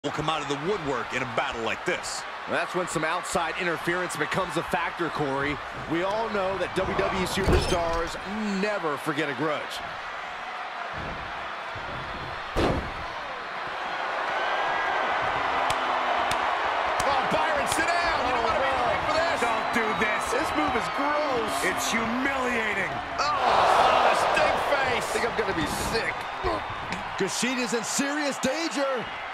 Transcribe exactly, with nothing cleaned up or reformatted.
will come out of the woodwork in a battle like this. That's when some outside interference becomes a factor, Corey. We all know that W W E superstars never forget a grudge. Oh, Byron, sit down. You don't want to be late for this. Don't do this. This move is gross. It's humiliating. Oh, StinkFace. I think I'm going to be sick. Kushina's in serious danger.